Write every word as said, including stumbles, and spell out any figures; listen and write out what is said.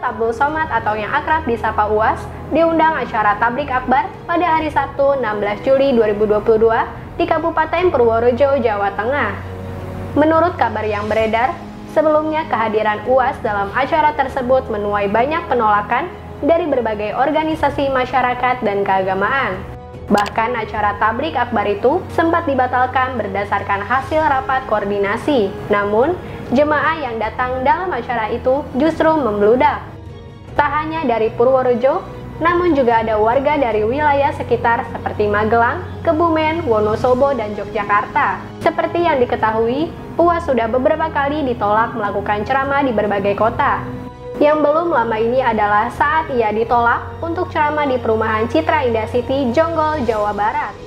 Abdul Somad atau yang akrab disapa U A S diundang acara tablik akbar pada hari Sabtu enam belas Juli dua ribu dua puluh dua di Kabupaten Purworejo, Jawa Tengah. Menurut kabar yang beredar, sebelumnya kehadiran U A S dalam acara tersebut menuai banyak penolakan dari berbagai organisasi masyarakat dan keagamaan. Bahkan acara tablik akbar itu sempat dibatalkan berdasarkan hasil rapat koordinasi. Namun, jemaah yang datang dalam acara itu justru membludak. Tak hanya dari Purworejo, namun juga ada warga dari wilayah sekitar seperti Magelang, Kebumen, Wonosobo, dan Yogyakarta. Seperti yang diketahui, U A S sudah beberapa kali ditolak melakukan ceramah di berbagai kota. Yang belum lama ini adalah saat ia ditolak untuk ceramah di perumahan Citra Indah City, Jonggol, Jawa Barat.